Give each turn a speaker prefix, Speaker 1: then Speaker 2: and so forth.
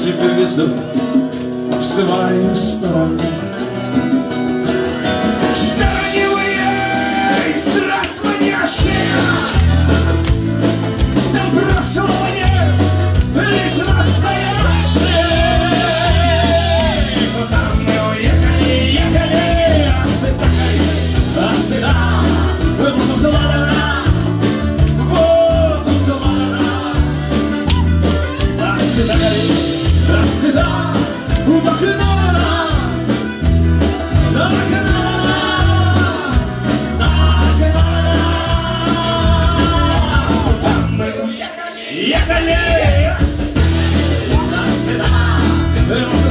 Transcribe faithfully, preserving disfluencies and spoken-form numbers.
Speaker 1: теперь везу в свою сторону. Сторонивые здравствуйте, до прошлого нет, лишь настоящее. Куда мы уехали, ехали, а стыда, а стыда, вот узлана, вот узлана, а стыда, а стыда, убахнана, нахнана, нахнана. Куда мы уехали, ехали, а стыда, а стыда.